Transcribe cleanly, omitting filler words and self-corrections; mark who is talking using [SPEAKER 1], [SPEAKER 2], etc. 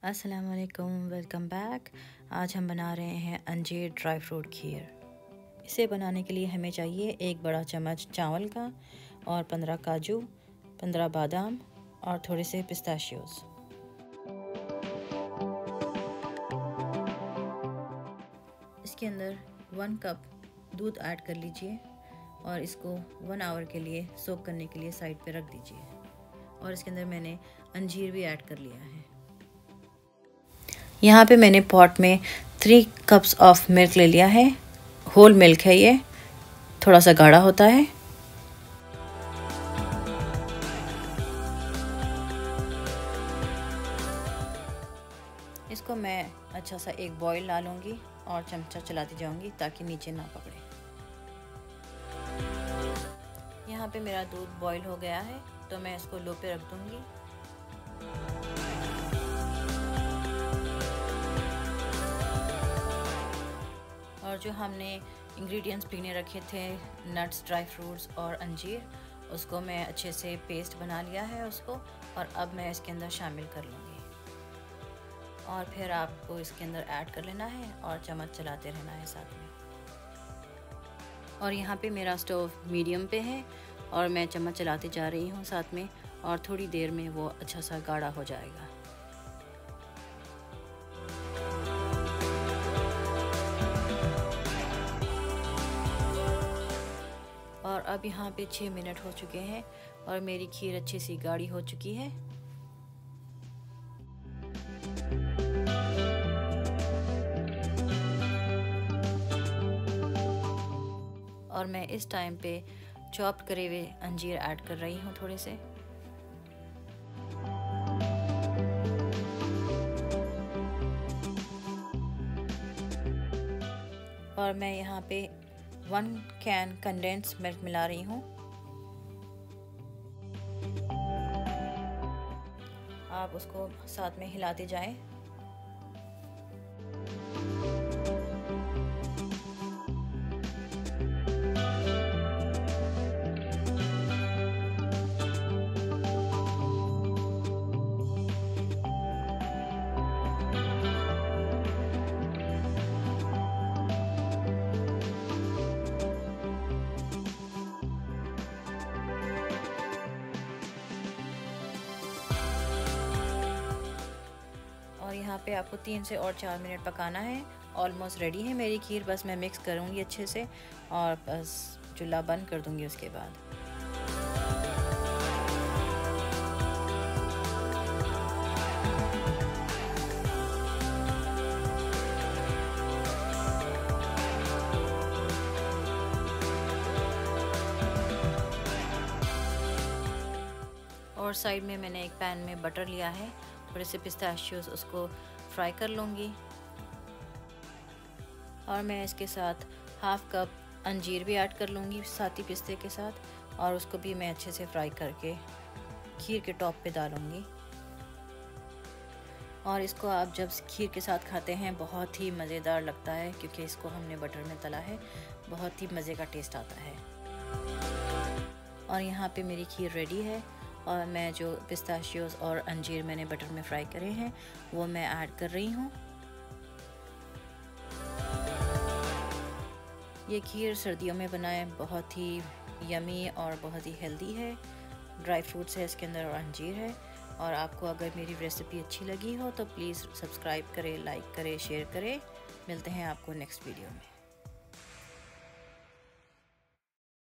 [SPEAKER 1] अस्सलाम वालेकुम, welcome back. आज हम बना रहे हैं अंजीर ड्राई फ्रूट खीर। इसे बनाने के लिए हमें चाहिए एक बड़ा चम्मच चावल का और 15 काजू, 15 बादाम और थोड़े से पिस्ताशियोज। इसके अंदर 1 कप दूध ऐड कर लीजिए और इसको 1 आवर के लिए सोक करने के लिए साइड पे रख दीजिए। और इसके अंदर मैंने अंजीर भी ऐड कर लिया है। यहाँ पे मैंने पॉट में 3 कप्स ऑफ मिल्क ले लिया है। होल मिल्क है, ये थोड़ा सा गाढ़ा होता है। इसको मैं अच्छा सा एक बॉईल ला लूँगी और चमचा चलाती जाऊँगी ताकि नीचे ना पकड़े। यहाँ पे मेरा दूध बॉईल हो गया है तो मैं इसको लो पे रख दूँगी। और जो हमने इंग्रेडिएंट्स पीने रखे थे, नट्स, ड्राई फ्रूट्स और अंजीर, उसको मैं अच्छे से पेस्ट बना लिया है उसको, और अब मैं इसके अंदर शामिल कर लूँगी। और फिर आपको इसके अंदर ऐड कर लेना है और चम्मच चलाते रहना है साथ में। और यहाँ पे मेरा स्टोव मीडियम पे है और मैं चम्मच चलाती जा रही हूँ साथ में, और थोड़ी देर में वो अच्छा सा गाढ़ा हो जाएगा। और अब यहाँ पे 6 मिनट हो चुके हैं और मेरी खीर अच्छी सी गाढ़ी हो चुकी है। और मैं इस टाइम पे चॉप करे हुए अंजीर ऐड कर रही हूँ थोड़े से। और मैं यहाँ पे 1 कैन कंडेंस मिल्क मिला रही हूँ। आप उसको साथ में हिलाते जाएं। और यहाँ पे आपको 3 से और 4 मिनट पकाना है। ऑलमोस्ट रेडी है मेरी खीर, बस मैं मिक्स करूँगी अच्छे से और बस चूल्हा बंद कर दूँगी उसके बाद। और साइड में मैंने एक पैन में बटर लिया है, थोड़े से पिस्ताशियोज, उसको फ्राई कर लूँगी। और मैं इसके साथ 1/2 कप अंजीर भी ऐड कर लूँगी साथ ही पिस्ते के साथ, और उसको भी मैं अच्छे से फ्राई करके खीर के टॉप पे डालूँगी। और इसको आप जब खीर के साथ खाते हैं बहुत ही मज़ेदार लगता है, क्योंकि इसको हमने बटर में तला है, बहुत ही मज़े का टेस्ट आता है। और यहाँ पे मेरी खीर रेडी है और मैं जो पिस्ताशियोज और अंजीर मैंने बटर में फ्राई करे हैं वो मैं ऐड कर रही हूँ। ये खीर सर्दियों में बनाएं, बहुत ही यमी और बहुत ही हेल्दी है। ड्राई फ्रूट्स है इसके अंदर और अंजीर है। और आपको अगर मेरी रेसिपी अच्छी लगी हो तो प्लीज़ सब्सक्राइब करें, लाइक करें, शेयर करें। मिलते हैं आपको नेक्स्ट वीडियो में।